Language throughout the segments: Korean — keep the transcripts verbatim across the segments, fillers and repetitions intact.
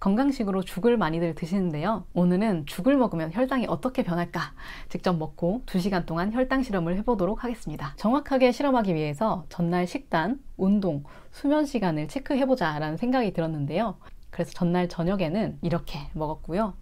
건강식으로 죽을 많이들 드시는데요. 오늘은 죽을 먹으면 혈당이 어떻게 변할까 직접 먹고 두 시간 동안 혈당 실험을 해보도록 하겠습니다. 정확하게 실험하기 위해서 전날 식단, 운동, 수면 시간을 체크해보자 라는 생각이 들었는데요. 그래서 전날 저녁에는 이렇게 먹었고요.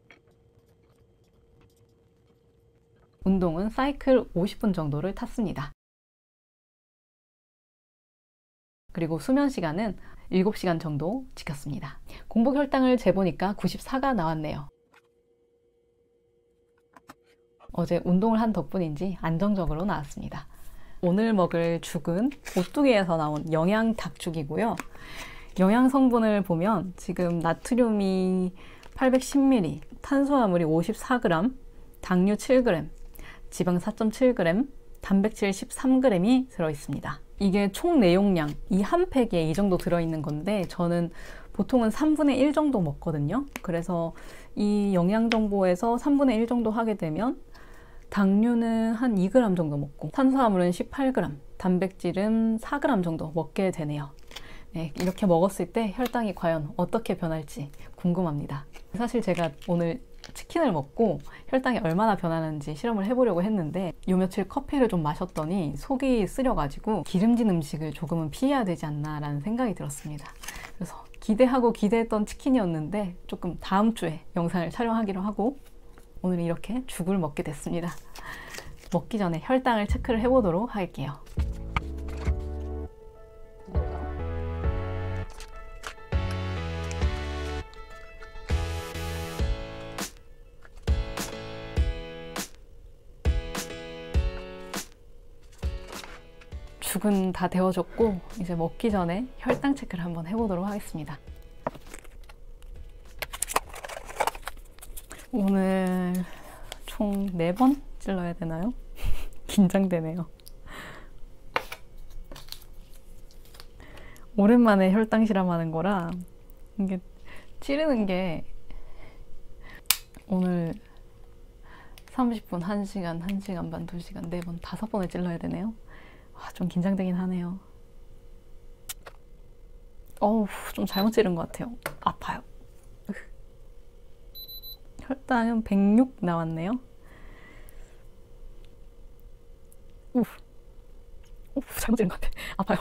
운동은 사이클 오십 분 정도를 탔습니다. 그리고 수면 시간은 일곱 시간 정도 지켰습니다. 공복 혈당을 재보니까 구십사가 나왔네요. 어제 운동을 한 덕분인지 안정적으로 나왔습니다. 오늘 먹을 죽은 오뚜기에서 나온 영양 닭죽이고요. 영양 성분을 보면 지금 나트륨이 팔백십 밀리리터, 탄수화물이 오십사 그램, 당류 칠 그램, 지방 사 점 칠 그램, 단백질 십삼 그램이 들어있습니다. 이게 총 내용량, 이 한 팩에 이 정도 들어있는 건데 저는 보통은 삼분의 일 정도 먹거든요. 그래서 이 영양 정보에서 삼분의 일 정도 하게 되면 당류는 한 이 그램 정도 먹고 탄수화물은 십팔 그램, 단백질은 사 그램 정도 먹게 되네요. 네, 이렇게 먹었을 때 혈당이 과연 어떻게 변할지 궁금합니다. 사실 제가 오늘 치킨을 먹고 혈당이 얼마나 변하는지 실험을 해보려고 했는데 요 며칠 커피를 좀 마셨더니 속이 쓰려가지고 기름진 음식을 조금은 피해야 되지 않나 라는 생각이 들었습니다. 그래서 기대하고 기대했던 치킨이었는데 조금 다음 주에 영상을 촬영하기로 하고 오늘 이렇게 죽을 먹게 됐습니다. 먹기 전에 혈당을 체크를 해보도록 할게요. 죽은 다 데워졌고 이제 먹기 전에 혈당 체크를 한번 해보도록 하겠습니다. 오늘 총 네 번 찔러야 되나요? 긴장되네요. 오랜만에 혈당 실험하는 거라 이게 찌르는 게 오늘 삼십 분, 한 시간, 한 시간 반, 두 시간, 네 번, 다섯 번을 찔러야 되네요. 와, 좀 긴장되긴 하네요. 어우, 좀 잘못 찌른 것 같아요. 아파요. 혈당은 백육 나왔네요. 우, 우, 잘못 찌른 것 같아. 아파요.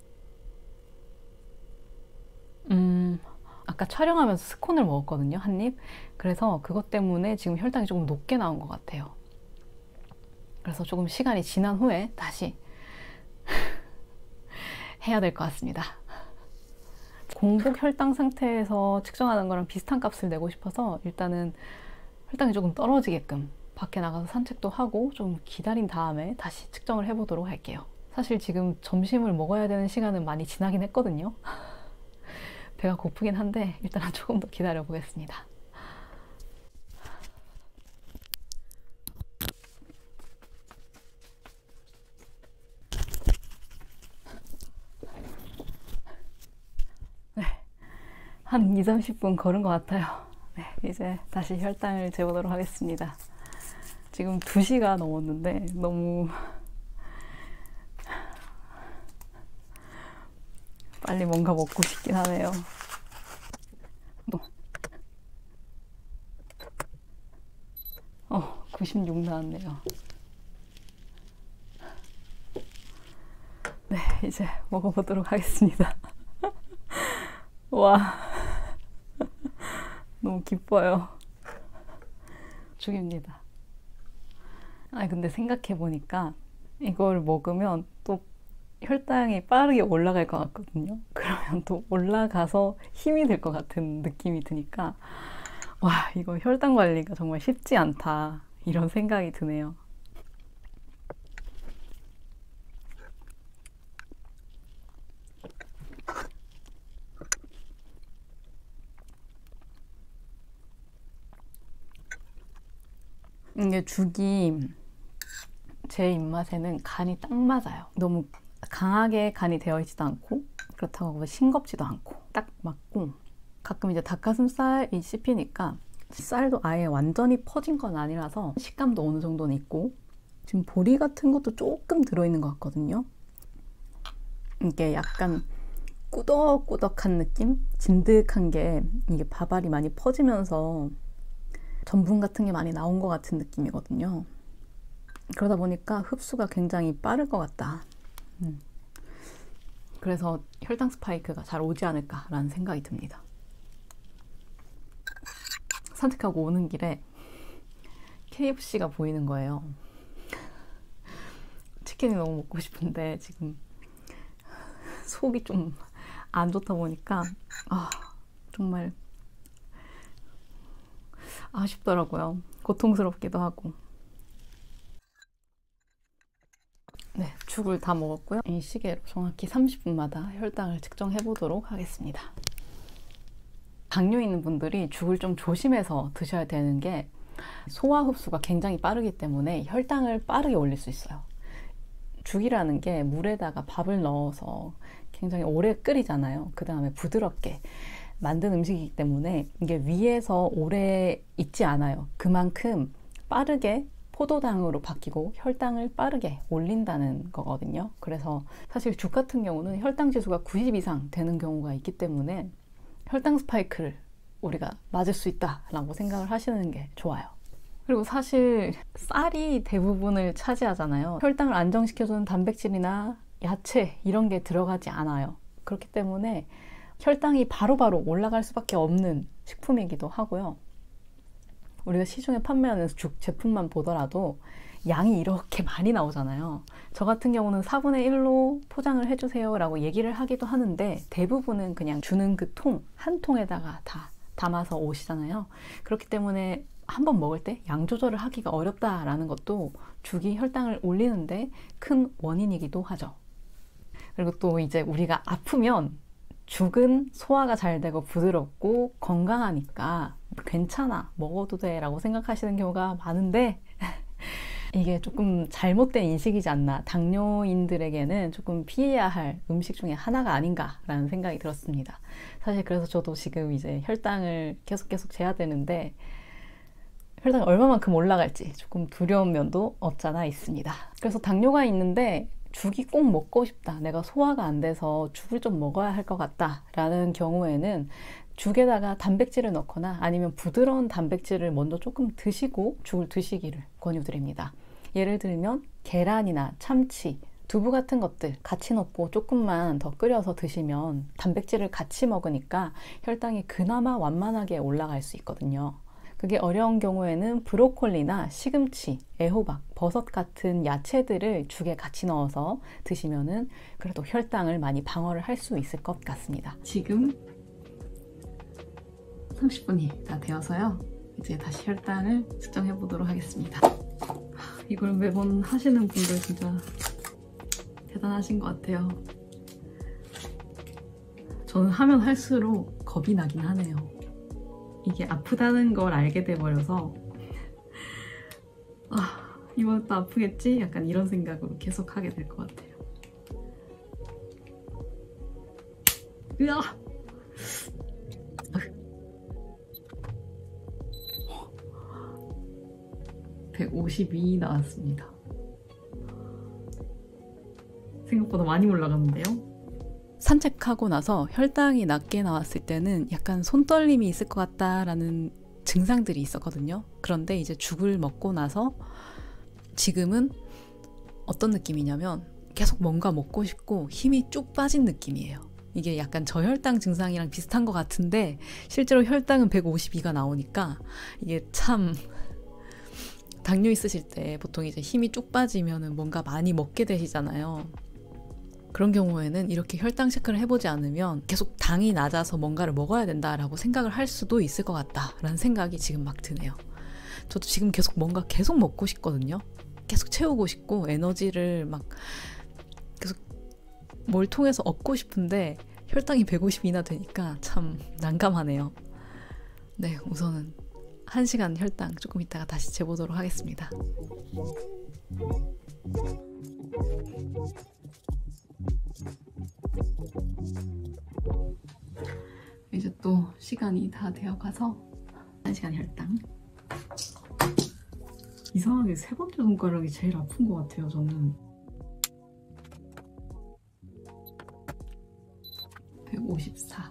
음, 아까 촬영하면서 스콘을 먹었거든요, 한 입. 그래서 그것 때문에 지금 혈당이 조금 높게 나온 것 같아요. 그래서 조금 시간이 지난 후에 다시 해야 될 것 같습니다. 공복 혈당 상태에서 측정하는 거랑 비슷한 값을 내고 싶어서 일단은 혈당이 조금 떨어지게끔 밖에 나가서 산책도 하고 좀 기다린 다음에 다시 측정을 해보도록 할게요. 사실 지금 점심을 먹어야 되는 시간은 많이 지나긴 했거든요. 배가 고프긴 한데 일단은 조금 더 기다려 보겠습니다. 한 이삼십 분 걸은 것 같아요. 네, 이제 다시 혈당을 재보도록 하겠습니다. 지금 두 시가 넘었는데 너무 빨리 뭔가 먹고 싶긴 하네요. 어, 구십육 나왔네요. 네, 이제 먹어보도록 하겠습니다. 와, 너무 기뻐요. 죽입니다. 아, 근데 생각해보니까 이걸 먹으면 또 혈당이 빠르게 올라갈 것 같거든요. 그러면 또 올라가서 힘이 될 것 같은 느낌이 드니까 와, 이거 혈당 관리가 정말 쉽지 않다 이런 생각이 드네요. 이게 죽이 제 입맛에는 간이 딱 맞아요. 너무 강하게 간이 되어 있지도 않고 그렇다고 싱겁지도 않고 딱 맞고, 가끔 이제 닭가슴살이 씹히니까 쌀도 아예 완전히 퍼진 건 아니라서 식감도 어느 정도는 있고, 지금 보리 같은 것도 조금 들어있는 것 같거든요. 이게 약간 꾸덕꾸덕한 느낌? 진득한 게 이게 밥알이 많이 퍼지면서 전분 같은 게 많이 나온 것 같은 느낌이거든요. 그러다 보니까 흡수가 굉장히 빠를 것 같다. 음. 그래서 혈당 스파이크가 잘 오지 않을까라는 생각이 듭니다. 산책하고 오는 길에 케이에프씨가 보이는 거예요. 치킨이 너무 먹고 싶은데 지금 속이 좀 안 좋다 보니까 아, 정말 아쉽더라고요. 고통스럽기도 하고. 네, 죽을 다 먹었고요. 이 시계로 정확히 삼십 분마다 혈당을 측정해 보도록 하겠습니다. 당뇨 있는 분들이 죽을 좀 조심해서 드셔야 되는 게 소화 흡수가 굉장히 빠르기 때문에 혈당을 빠르게 올릴 수 있어요. 죽이라는 게 물에다가 밥을 넣어서 굉장히 오래 끓이잖아요. 그 다음에 부드럽게 만든 음식이기 때문에 이게 위에서 오래 있지 않아요. 그만큼 빠르게 포도당으로 바뀌고 혈당을 빠르게 올린다는 거거든요. 그래서 사실 죽 같은 경우는 혈당 지수가 구십 이상 되는 경우가 있기 때문에 혈당 스파이크를 우리가 맞을 수 있다라고 생각을 하시는 게 좋아요. 그리고 사실 쌀이 대부분을 차지하잖아요. 혈당을 안정시켜주는 단백질이나 야채 이런 게 들어가지 않아요. 그렇기 때문에 혈당이 바로바로 올라갈 수밖에 없는 식품이기도 하고요. 우리가 시중에 판매하는 죽 제품만 보더라도 양이 이렇게 많이 나오잖아요. 저 같은 경우는 사분의 일로 포장을 해주세요 라고 얘기를 하기도 하는데 대부분은 그냥 주는 그 통, 한 통에다가 다 담아서 오시잖아요. 그렇기 때문에 한번 먹을 때 양 조절을 하기가 어렵다라는 것도 죽이 혈당을 올리는데 큰 원인이기도 하죠. 그리고 또 이제 우리가 아프면 죽은 소화가 잘 되고 부드럽고 건강하니까 괜찮아, 먹어도 돼 라고 생각하시는 경우가 많은데 이게 조금 잘못된 인식이지 않나. 당뇨인들에게는 조금 피해야 할 음식 중에 하나가 아닌가라는 생각이 들었습니다. 사실 그래서 저도 지금 이제 혈당을 계속 계속 재야 되는데 혈당이 얼마만큼 올라갈지 조금 두려운 면도 없잖아 있습니다. 그래서 당뇨가 있는데 죽이 꼭 먹고 싶다, 내가 소화가 안 돼서 죽을 좀 먹어야 할 것 같다 라는 경우에는 죽에다가 단백질을 넣거나 아니면 부드러운 단백질을 먼저 조금 드시고 죽을 드시기를 권유드립니다. 예를 들면 계란이나 참치, 두부 같은 것들 같이 넣고 조금만 더 끓여서 드시면 단백질을 같이 먹으니까 혈당이 그나마 완만하게 올라갈 수 있거든요. 그게 어려운 경우에는 브로콜리나 시금치, 애호박, 버섯 같은 야채들을 죽에 같이 넣어서 드시면은 그래도 혈당을 많이 방어를 할 수 있을 것 같습니다. 지금 삼십 분이 다 되어서요. 이제 다시 혈당을 측정해 보도록 하겠습니다. 이걸 매번 하시는 분들 진짜 대단하신 것 같아요. 저는 하면 할수록 겁이 나긴 하네요. 이게 아프다는 걸 알게 돼버려서 아, 이번 또 아프겠지? 약간 이런 생각으로 계속 하게 될 것 같아요. 으아! 백오십이 나왔습니다. 생각보다 많이 올라갔는데요? 산책하고 나서 혈당이 낮게 나왔을 때는 약간 손떨림이 있을 것 같다라는 증상들이 있었거든요. 그런데 이제 죽을 먹고 나서 지금은 어떤 느낌이냐면 계속 뭔가 먹고 싶고 힘이 쭉 빠진 느낌이에요. 이게 약간 저혈당 증상이랑 비슷한 것 같은데 실제로 혈당은 백오십이가 나오니까 이게 참 당뇨 있으실 때 보통 이제 힘이 쭉 빠지면은 뭔가 많이 먹게 되시잖아요. 그런 경우에는 이렇게 혈당 체크를 해보지 않으면 계속 당이 낮아서 뭔가를 먹어야 된다라고 생각을 할 수도 있을 것 같다라는 생각이 지금 막 드네요. 저도 지금 계속 뭔가 계속 먹고 싶거든요. 계속 채우고 싶고 에너지를 막 계속 뭘 통해서 얻고 싶은데 혈당이 백오십이나 되니까 참 난감하네요. 네, 우선은 한 시간 혈당 조금 이따가 다시 재보도록 하겠습니다. 이제 또 시간이 다 되어가서 한 시간 혈당. 이상하게 세 번째 손가락이 제일 아픈 것 같아요, 저는. 오십사.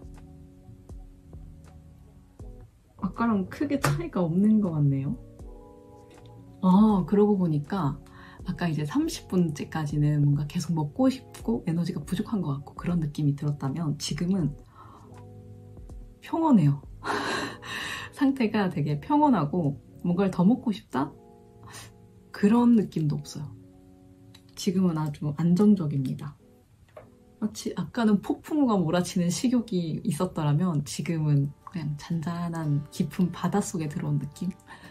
아까랑 크게 차이가 없는 것 같네요. 아, 그러고 보니까 아까 이제 삼십 분째까지는 뭔가 계속 먹고 싶고 에너지가 부족한 것 같고 그런 느낌이 들었다면 지금은 평온해요. 상태가 되게 평온하고 뭔가를 더 먹고 싶다? 그런 느낌도 없어요. 지금은 아주 안정적입니다. 마치 아까는 폭풍우가 몰아치는 식욕이 있었더라면 지금은 그냥 잔잔한 깊은 바닷속에 들어온 느낌?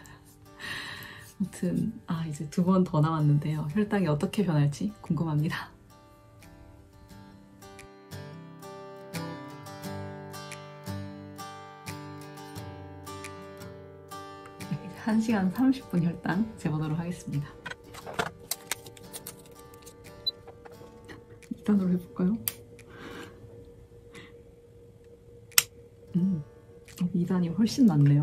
아무튼 아 이제 두 번 더 남았는데요. 혈당이 어떻게 변할지 궁금합니다. 네, 한 시간 삼십 분 혈당 재보도록 하겠습니다. 이 단으로 해볼까요? 음, 이 단이 훨씬 낫네요.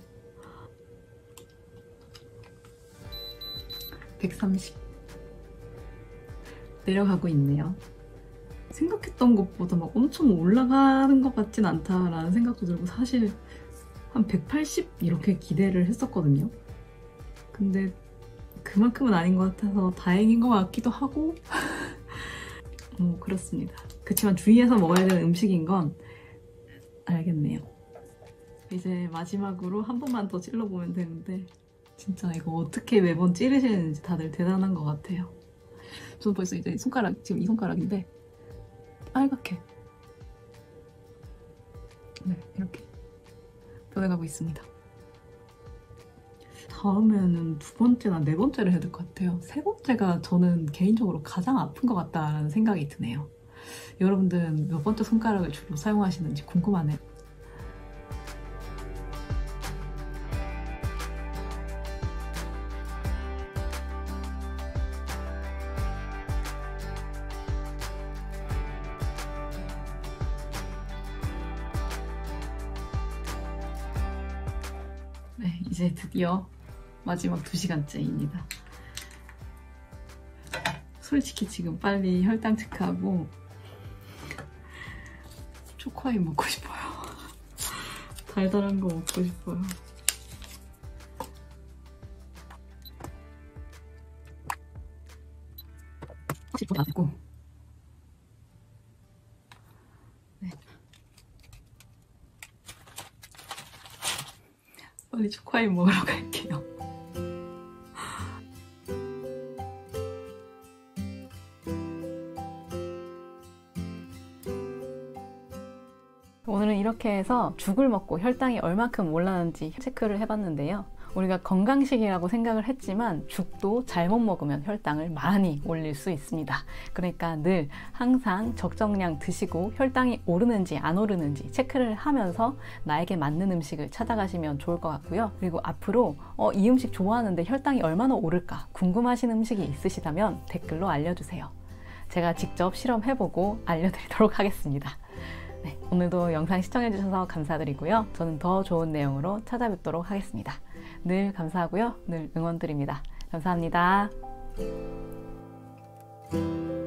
백삼십. 내려가고 있네요. 생각했던 것보다 막 엄청 올라가는 것 같진 않다라는 생각도 들고 사실 한 백팔십 이렇게 기대를 했었거든요. 근데 그만큼은 아닌 것 같아서 다행인 것 같기도 하고 어, 그렇습니다. 그렇지만 주의해서 먹어야 되는 음식인 건 알겠네요. 이제 마지막으로 한 번만 더 찔러보면 되는데 진짜 이거 어떻게 매번 찌르시는지 다들 대단한 것 같아요. 저는 벌써 이제 손가락, 지금 이 손가락인데 빨갛게 네, 이렇게 변해가고 있습니다. 다음에는 두 번째나 네 번째를 해야 될 것 같아요. 세 번째가 저는 개인적으로 가장 아픈 것 같다는 생각이 드네요. 여러분들은 몇 번째 손가락을 주로 사용하시는지 궁금하네요. 네, 이제 드디어 마지막 두 시간째입니다. 솔직히 지금 빨리 혈당 체크하고 초코아이 먹고 싶어요. 달달한 거 먹고 싶어요. 확실히 더 낫고 네. 빨리 초코아이 먹으러 갈게요. 오늘은 이렇게 해서 죽을 먹고 혈당이 얼마큼 올랐는지 체크를 해봤는데요. 우리가 건강식이라고 생각을 했지만 죽도 잘못 먹으면 혈당을 많이 올릴 수 있습니다. 그러니까 늘 항상 적정량 드시고 혈당이 오르는지 안 오르는지 체크를 하면서 나에게 맞는 음식을 찾아가시면 좋을 것 같고요. 그리고 앞으로 어, 이 음식 좋아하는데 혈당이 얼마나 오를까 궁금하신 음식이 있으시다면 댓글로 알려주세요. 제가 직접 실험해보고 알려드리도록 하겠습니다. 네, 오늘도 영상 시청해주셔서 감사드리고요. 저는 더 좋은 내용으로 찾아뵙도록 하겠습니다. 늘 감사하고요. 늘 응원드립니다. 감사합니다.